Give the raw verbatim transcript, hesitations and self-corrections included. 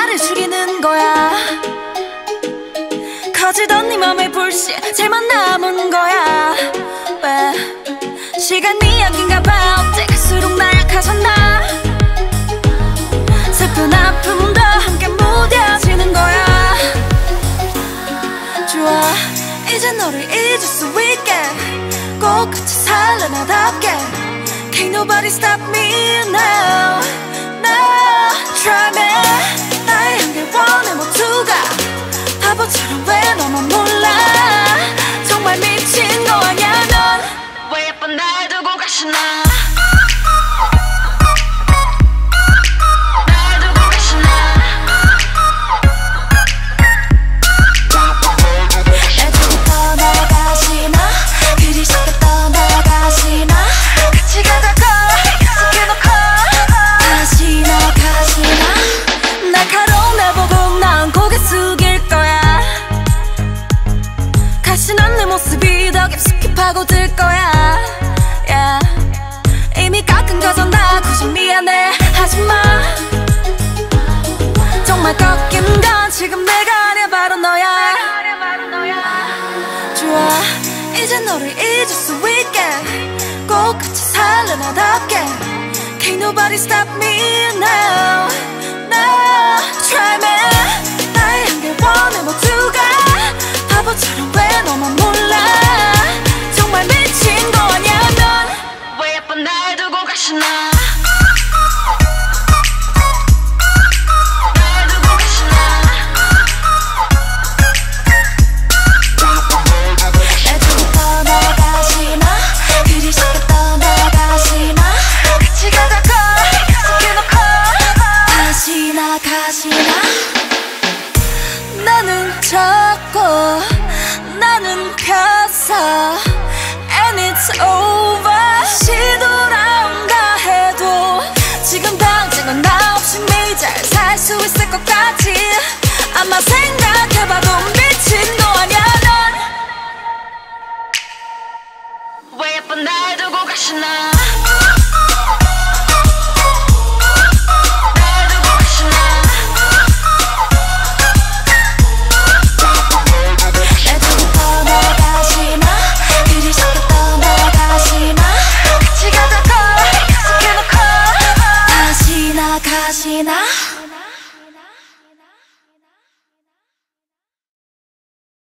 말을 줄이는 거야. 커지던 네 맘의 불씨 제만 남은 거야. 왜 시간이 약인가 봐. 어째 갈수록 나약해졌나. 슬픈 아픔도 함께 무뎌지는 거야. 좋아 이제 너를 잊을 수 있게 꼭 같이 살래 나답게. Can't nobody stop me now. No try me. 나의 한계 원해 모두가 바보처럼 왜 너만 몰라. 정말 미친 거 아냐 넌. 왜 예쁜 날 두고 가시나. 내 모습이 더 깊숙이 파고들 거야. yeah. 이미 깎은 거잖아. 굳이 미안해 하지마. 정말 꺾인 건 지금 내가 아니야 바로 너야. 좋아 이제 너를 잊을 수 있게 꼭 같이 살래 나답게. Can't nobody stop me now. No try me. 나의 한계 원해 모두가 바보처럼 왜 너만 몰라. 정말 미친 거 아냐 넌. 왜 예쁜 날 두고 가시나. 날 두고 가시나. 애초에 떠나가시나. 그리 쉽게 떠나가시나. 같이 가자고 약속해놓고 다시 나가시나. 나는 자꾸 나는 폈어 and it's over. 다시 돌아온다 해도 지금 당장은 나 없이 매일 잘 살 수 있을 것 같지. 아마 생각해봐도 미친 거 아냐 넌. 왜 예쁜 날 두고 가시나.